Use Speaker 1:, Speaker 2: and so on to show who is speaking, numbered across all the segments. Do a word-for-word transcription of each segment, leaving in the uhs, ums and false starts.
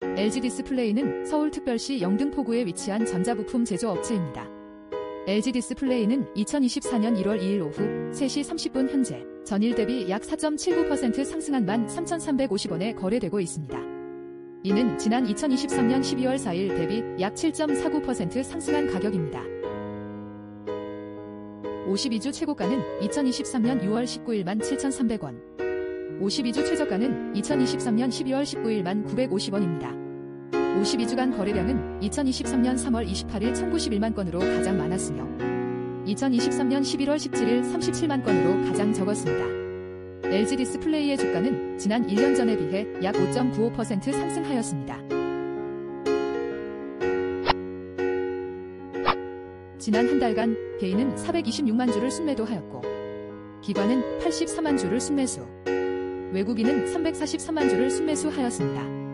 Speaker 1: 엘지디스플레이는 서울특별시 영등포구에 위치한 전자부품 제조업체입니다. 엘지디스플레이는 이천이십사년 일월 이일 오후 세 시 삼십 분 현재 전일 대비 약 사 점 칠구 퍼센트 상승한 만 삼천삼백오십 원에 거래되고 있습니다. 이는 지난 이천이십삼년 십이월 사일 대비 약 칠 점 사구 퍼센트 상승한 가격입니다. 오십이 주 최고가는 이천이십삼년 유월 십구일 만 칠천삼백 원, 오십이 주 최저가는 이천이십삼년 십이월 십구일 만 구백오십 원입니다. 오십이 주간 거래량은 이천이십삼년 삼월 이십팔일 천구십일만 건으로 가장 많았으며 이천이십삼년 십일월 십칠일 삼십칠만 건으로 가장 적었습니다. 엘지디스플레이의 주가는 지난 일 년 전에 비해 약 오 점 구오 퍼센트 상승하였습니다. 지난 한 달간 개인은 사백이십육만 주를 순매도하였고 기관은 팔십사만 주를 순매수, 외국인은 삼백사십삼만 주를 순매수하였습니다.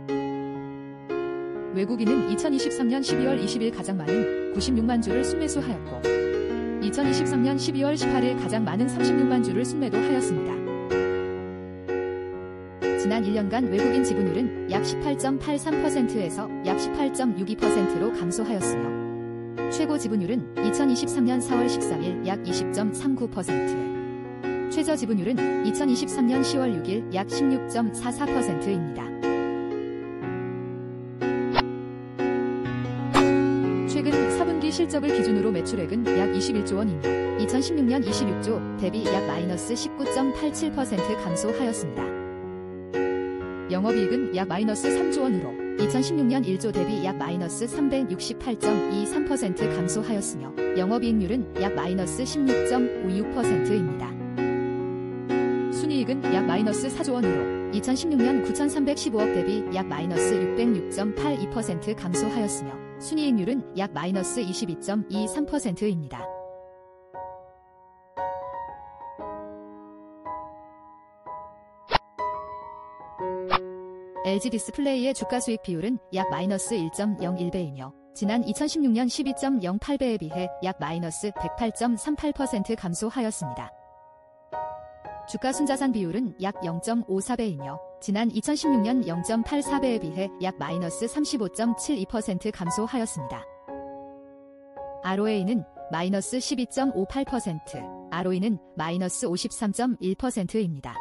Speaker 1: 외국인은 이천이십삼년 십이월 이십일 가장 많은 구십육만 주를 순매수하였고 이천이십삼년 십이월 십팔일 가장 많은 삼십육만 주를 순매도하였습니다. 지난 일 년간 외국인 지분율은 약 십팔 점 팔삼 퍼센트에서 약 십팔 점 육이 퍼센트로 감소하였으며 최고 지분율은 이천이십삼년 사월 십삼일 약 이십 점 삼구 퍼센트, 최저 지분율은 이천이십삼년 시월 육일 약 십육 점 사사 퍼센트입니다. 최근 사 분기 실적을 기준으로 매출액은 약 이십일조 원이며 이천십육년 이십육조 대비 약 마이너스 십구 점 팔칠 퍼센트 감소하였습니다. 영업이익은 약 마이너스 삼조 원으로 이천십육년 일조 대비 약 마이너스 삼백육십팔 점 이삼 퍼센트 감소하였으며 영업이익률은 약 마이너스 십육 점 오육 퍼센트입니다. 순이익은 약 마이너스 사조 원으로 이천십육년 구천삼백십오억 대비 약 마이너스 육백육 점 팔이 퍼센트 감소하였으며 순이익률은 약 마이너스 이십이 점 이삼 퍼센트입니다. 엘지디스플레이의 주가수익 비율은 약 마이너스 일 점 영일 배이며 지난 이천십육년 십이 점 영팔 배에 비해 약 마이너스 백팔 점 삼팔 퍼센트 감소하였습니다. 주가 순자산 비율은 약 영 점 오사 배이며 지난 이천십육년 영 점 팔사 배에 비해 약 마이너스 삼십오 점 칠이 퍼센트 감소하였습니다. 알오에이는 마이너스 십이 점 오팔 퍼센트, 알오이는 마이너스 오십삼 점 일 퍼센트입니다.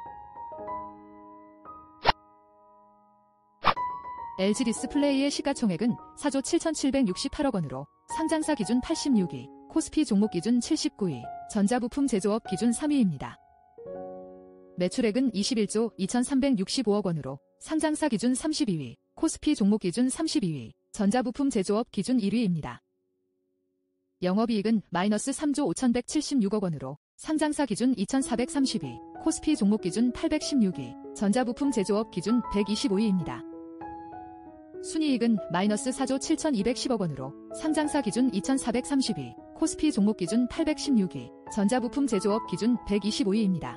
Speaker 1: 엘지디스플레이의 시가총액은 사조 칠천칠백육십팔억 원으로 상장사 기준 팔십육 위, 코스피 종목 기준 칠십구 위, 전자부품 제조업 기준 삼 위입니다. 매출액은 이십일조 이천삼백육십오억 원으로 상장사 기준 삼십이 위, 코스피 종목 기준 삼십이 위, 전자부품 제조업 기준 일 위입니다. 영업이익은 마이너스 삼조 오천백칠십육억 원으로 상장사 기준 이천사백삼십 위, 코스피 종목 기준 팔백십육 위, 전자부품 제조업 기준 백이십오 위입니다. 순이익은 마이너스 사조 칠천이백십억 원으로 상장사 기준 이천사백삼십 위, 코스피 종목 기준 팔백십육 위, 전자부품 제조업 기준 백이십오 위입니다.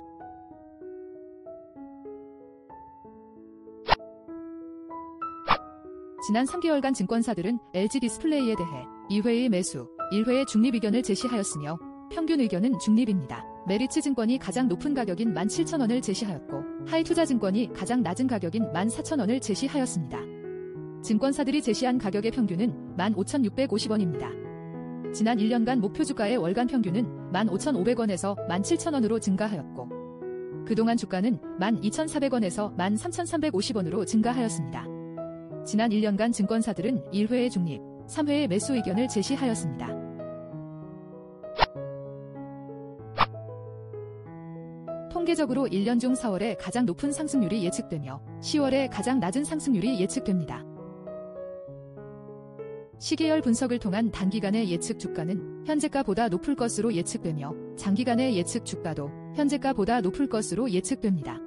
Speaker 1: 지난 삼 개월간 증권사들은 엘지디스플레이에 대해 이 회의 매수, 일 회의 중립 의견을 제시하였으며 평균 의견은 중립입니다. 메리츠증권이 가장 높은 가격인 만 칠천 원을 제시하였고 하이투자증권이 가장 낮은 가격인 만 사천 원을 제시하였습니다. 증권사들이 제시한 가격의 평균은 만 오천육백오십 원입니다. 지난 일 년간 목표주가의 월간 평균은 만 오천오백 원에서 만 칠천 원으로 증가하였고 그동안 주가는 만 이천사백 원에서 만 삼천삼백오십 원으로 증가하였습니다. 지난 일 년간 증권사들은 일 회의 중립, 삼 회의 매수 의견을 제시하였습니다. 통계적으로 일 년 중 사월에 가장 높은 상승률이 예측되며 시월에 가장 낮은 상승률이 예측됩니다. 시계열 분석을 통한 단기간의 예측 주가는 현재가보다 높을 것으로 예측되며 장기간의 예측 주가도 현재가보다 높을 것으로 예측됩니다.